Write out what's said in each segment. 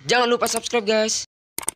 Jangan lupa subscribe guys.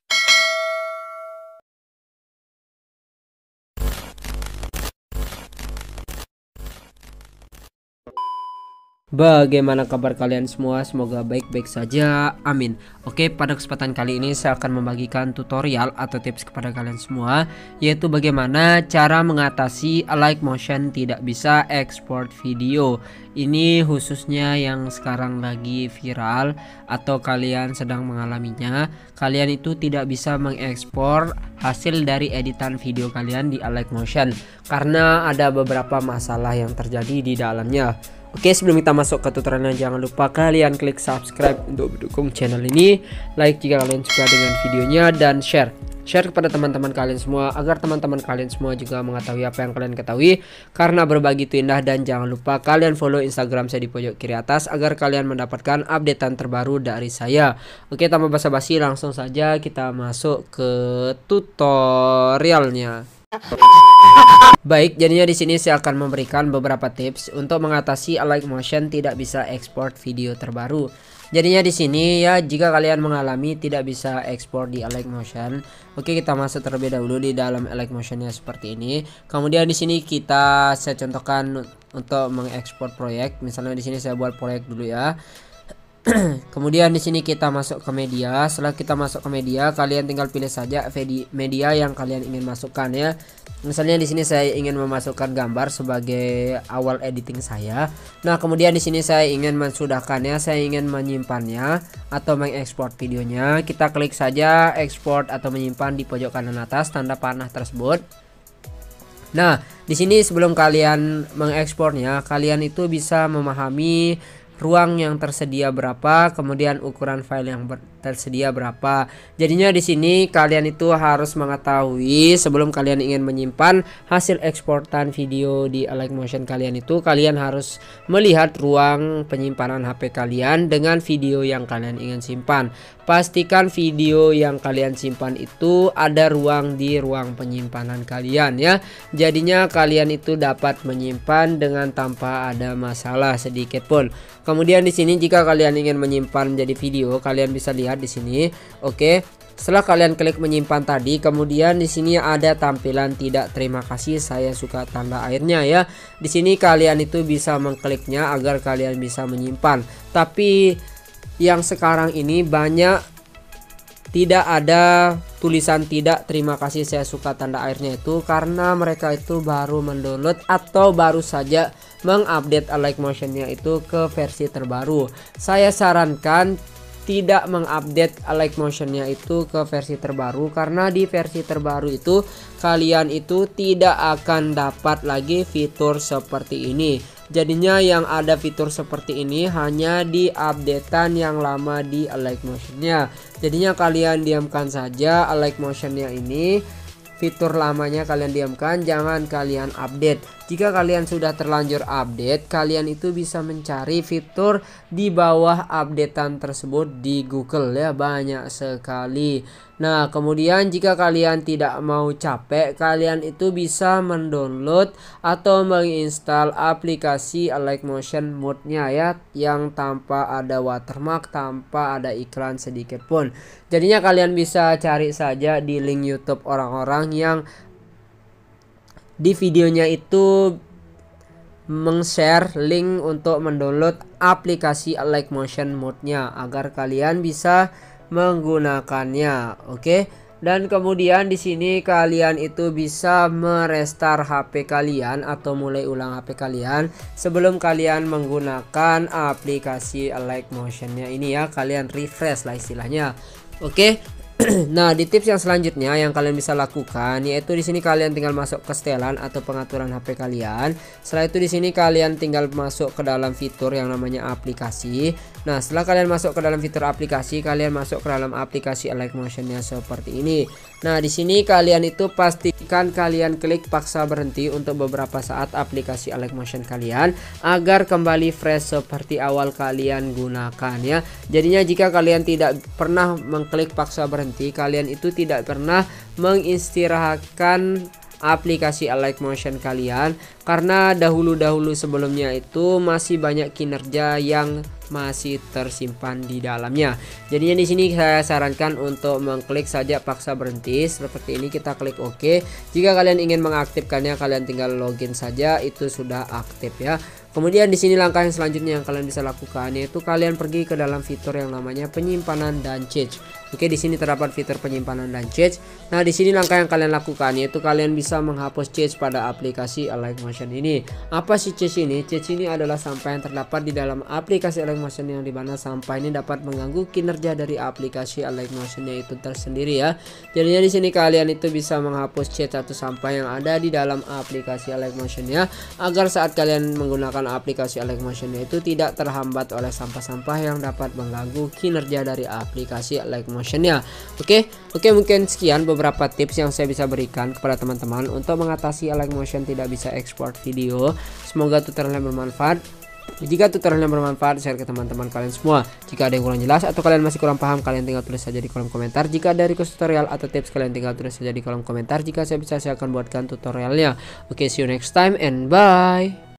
Bagaimana kabar kalian semua? Semoga baik-baik saja, amin. Oke, pada kesempatan kali ini saya akan membagikan tutorial atau tips kepada kalian semua, yaitu bagaimana cara mengatasi Alight Motion tidak bisa ekspor video. Ini khususnya yang sekarang lagi viral atau kalian sedang mengalaminya. Kalian itu tidak bisa mengekspor hasil dari editan video kalian di Alight Motion karena ada beberapa masalah yang terjadi di dalamnya. Oke, sebelum kita masuk ke tutorialnya, jangan lupa kalian klik subscribe untuk mendukung channel ini, like jika kalian suka dengan videonya, dan share kepada teman-teman kalian semua agar teman-teman kalian semua juga mengetahui apa yang kalian ketahui, karena berbagi itu indah. Dan jangan lupa kalian follow Instagram saya di pojok kiri atas agar kalian mendapatkan updatean terbaru dari saya. Oke, tanpa basa-basi langsung saja kita masuk ke tutorialnya. Baik, jadinya di sini saya akan memberikan beberapa tips untuk mengatasi Alight Motion tidak bisa ekspor video terbaru. Jadinya di sini ya, jika kalian mengalami tidak bisa ekspor di Alight Motion, oke, kita masuk terlebih dahulu di dalam Alight Motionnya seperti ini. Kemudian di sini saya contohkan untuk mengekspor proyek. Misalnya di sini saya buat proyek dulu ya. Kemudian di sini kita masuk ke media. Setelah kita masuk ke media, kalian tinggal pilih saja media yang kalian ingin masukkan ya. Misalnya di sini saya ingin memasukkan gambar sebagai awal editing saya. Nah, kemudian di sini saya ingin mensudahkannya, saya ingin menyimpannya atau mengekspor videonya. Kita klik saja export atau menyimpan di pojok kanan atas tanda panah tersebut. Nah, di sini sebelum kalian mengekspornya, kalian itu bisa memahami ruang yang tersedia berapa, kemudian ukuran file yang tersedia berapa. Jadinya di sini kalian itu harus mengetahui sebelum kalian ingin menyimpan hasil eksportan video di Alight Motion kalian itu, kalian harus melihat ruang penyimpanan HP kalian dengan video yang kalian ingin simpan. Pastikan video yang kalian simpan itu ada ruang di ruang penyimpanan kalian ya. Jadinya kalian itu dapat menyimpan dengan tanpa ada masalah sedikit pun. Kemudian di sini jika kalian ingin menyimpan menjadi video, kalian bisa lihat di sini. Oke, setelah kalian klik menyimpan tadi, kemudian di sini ada tampilan tidak terima kasih, saya suka tanda airnya ya. Di sini kalian itu bisa mengkliknya agar kalian bisa menyimpan. Tapi yang sekarang ini banyak tidak ada tulisan tidak terima kasih saya suka tanda airnya itu karena mereka itu baru mendownload atau baru saja mengupdate Alight Motionnya itu ke versi terbaru. Saya sarankan tidak mengupdate Alight Motionnya itu ke versi terbaru karena di versi terbaru itu kalian itu tidak akan dapat lagi fitur seperti ini. Jadinya yang ada fitur seperti ini hanya di updatean yang lama di Alight Motionnya. Jadinya kalian diamkan saja Alight Motionnya ini, fitur lamanya kalian diamkan, jangan kalian update. Jika kalian sudah terlanjur update, kalian itu bisa mencari fitur di bawah updatean tersebut di Google ya, banyak sekali. Nah, kemudian jika kalian tidak mau capek, kalian itu bisa mendownload atau menginstal aplikasi Alight Motion Mode-nya ya, yang tanpa ada watermark, tanpa ada iklan sedikit pun. Jadinya kalian bisa cari saja di link YouTube orang-orang yang di videonya itu meng-share link untuk mendownload aplikasi Alight Motion Mode-nya agar kalian bisa menggunakannya. Oke. Dan kemudian di sini kalian itu bisa merestart HP kalian atau mulai ulang HP kalian sebelum kalian menggunakan aplikasi Alight Motionnya ini ya. Kalian refresh lah istilahnya. Oke. Nah, di tips yang selanjutnya yang kalian bisa lakukan yaitu di sini kalian tinggal masuk ke setelan atau pengaturan HP kalian. Setelah itu di sini kalian tinggal masuk ke dalam fitur yang namanya aplikasi. Nah, setelah kalian masuk ke dalam fitur aplikasi, kalian masuk ke dalam aplikasi Alight Motionnya seperti ini. Nah, di sini kalian itu pastikan kalian klik paksa berhenti untuk beberapa saat aplikasi Alight Motion kalian agar kembali fresh seperti awal kalian gunakan ya. Jadinya jika kalian tidak pernah mengklik paksa berhenti, kalian itu tidak pernah mengistirahatkan aplikasi Alight Motion kalian, karena dahulu sebelumnya itu masih banyak kinerja yang masih tersimpan di dalamnya. Jadinya di sini saya sarankan untuk mengklik saja paksa berhenti seperti ini, kita klik OK. Jika kalian ingin mengaktifkannya, kalian tinggal login saja, itu sudah aktif ya. Kemudian di sini langkah yang selanjutnya yang kalian bisa lakukan yaitu kalian pergi ke dalam fitur yang namanya penyimpanan dan cache. Oke, di sini terdapat fitur penyimpanan dan cache. Nah, di sini langkah yang kalian lakukan yaitu kalian bisa menghapus cache pada aplikasi Alight Motion ini. Apa sih cache ini? Cache ini adalah sampah yang terdapat di dalam aplikasi Alight Motion, yang dimana sampah ini dapat mengganggu kinerja dari aplikasi Alight Motionnya itu tersendiri ya. Jadinya di sini kalian itu bisa menghapus cache atau sampah yang ada di dalam aplikasi Alight Motionnya, agar saat kalian menggunakan aplikasi Alight Motionnya itu tidak terhambat oleh sampah-sampah yang dapat mengganggu kinerja dari aplikasi Alight Motionnya. Oke, mungkin sekian beberapa tips yang saya bisa berikan kepada teman-teman untuk mengatasi Alight Motion tidak bisa ekspor video. Semoga tutorialnya bermanfaat. Jika tutorialnya bermanfaat, share ke teman-teman kalian semua. Jika ada yang kurang jelas atau kalian masih kurang paham, kalian tinggal tulis saja di kolom komentar. Jika ada request tutorial atau tips, kalian tinggal tulis saja di kolom komentar. Jika saya bisa, saya akan buatkan tutorialnya. Oke, see you next time and bye.